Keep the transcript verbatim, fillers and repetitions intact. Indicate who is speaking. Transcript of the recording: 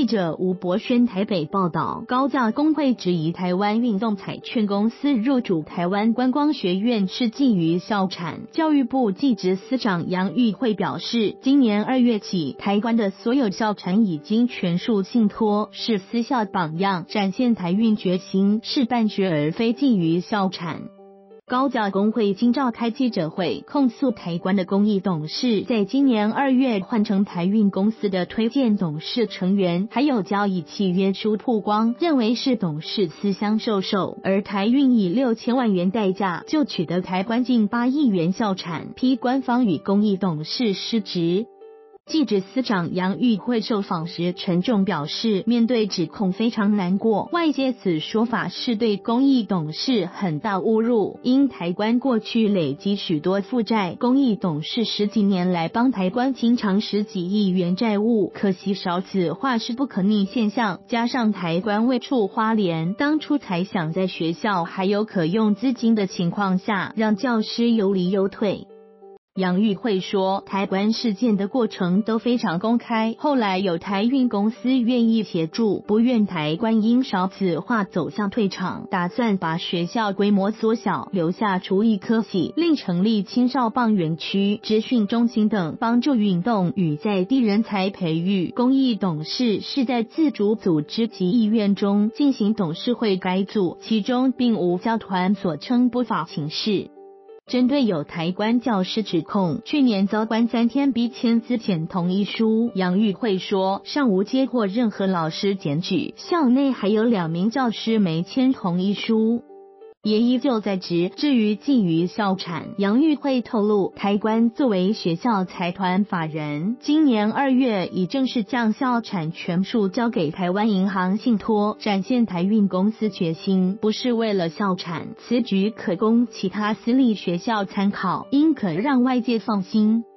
Speaker 1: 记者吴博轩台北报道，高教工会质疑台湾运动彩券公司入主台湾观光学院是觊觎校产。教育部技职司长杨玉慧表示，今年二月起，台湾的所有校产已经全数信托，是私校榜样，展现台运决心，是办学而非觊觎校产。高教工会今召开记者会，控诉台观的公益董事在今年二月换成台运公司的推荐董事成员，还有交易契约书曝光，认为是董事私相授受，而台运以六千万元代价就取得台观近八亿元校产，批官方与公益董事失职。技职司长杨玉慧受访时沉重表示，面对指控非常难过，外界此说法是对公益董事很大侮辱。因台观过去累积许多负债，公益董事十几年来帮台观清偿十几亿元债务，可惜少子化是不可逆现象，加上台观未触花莲，当初才想在学校还有可用资金的情况下，让教师有理有退。杨玉慧说，台观事件的过程都非常公开，后来有台运公司愿意协助，不愿台观因少子化走向退场，打算把学校规模缩小，留下厨艺科系，另成立青少棒园区、职训中心等，帮助运动与在地人才培育。公益董事是在自主组织及意愿中进行董事会改组，其中并无教团所称不法情事。针对有台观教师指控去年遭关三天逼签资遣同意书，杨玉慧说，尚无接获任何老师检举，校内还有两名教师没签同意书，也依旧在职。至于觊觎校产，杨玉慧透露，台观作为学校财团法人，今年二月已正式将校产全数交给台湾银行信托，展现台运公司决心，不是为了校产。此举可供其他私立学校参考，应可让外界放心。